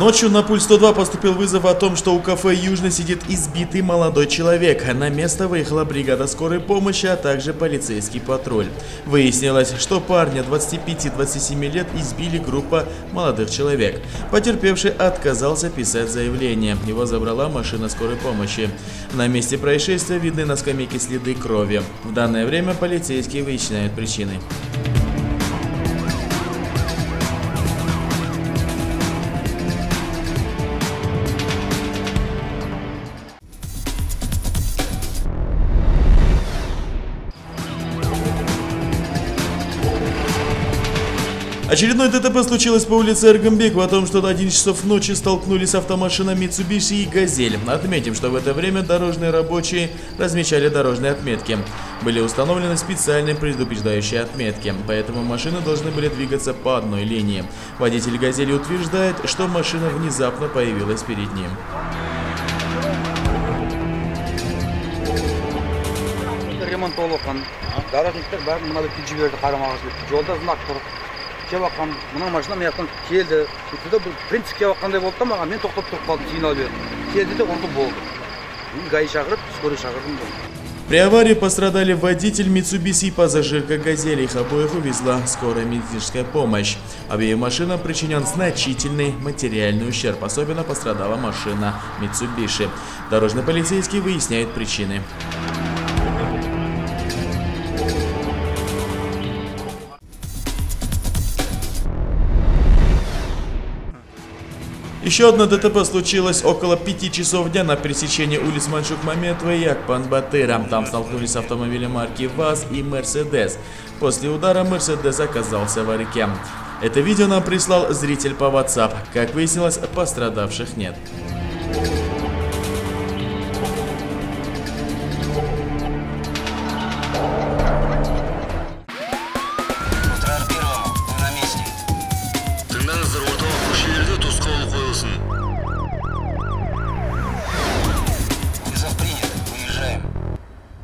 Ночью на пульс 102 поступил вызов о том, что у кафе «Южный» сидит избитый молодой человек. На место выехала бригада скорой помощи, а также полицейский патруль. Выяснилось, что парня 25-27 лет избили группа молодых человек. Потерпевший отказался писать заявление. Его забрала машина скорой помощи. На месте происшествия видны на скамейке следы крови. В данное время полицейские выясняют причины. Очередное ДТП случилось по улице Эргамбек. О том, что до 11 часов ночи столкнулись автомашина Mitsubishi и Газель. Отметим, что в это время дорожные рабочие размечали дорожные отметки. Были установлены специальные предупреждающие отметки, поэтому машины должны были двигаться по одной линии. Водитель Газели утверждает, что машина внезапно появилась перед ним. Ремонт болған. Дорожниктер бәрін мына бетке жіберді, қарама-қарсы. Жолда знак тұр. Кеваққан, мына машина маяқтан келді. Сөйтті бұл принцип кеваққандай болды да маған, мен тоқтап тұрып қалдым, сигнал бердім. Келді де ұрды болды. ГАИ шақырып, скорый шақырдым. При аварии пострадали водитель Mitsubishi и пассажирка Газели. Их обоих увезла скорая медицинская помощь. Обеим машинам причинен значительный материальный ущерб. Особенно пострадала машина Mitsubishi. Дорожные полицейские выясняют причины. Еще одно ДТП случилось около 5 часов дня на пересечении улиц Маншук-Маметова и Акпан-Батыра. Там столкнулись автомобили марки ВАЗ и Мерседес. После удара Мерседес оказался в реке. Это видео нам прислал зритель по WhatsApp. Как выяснилось, пострадавших нет.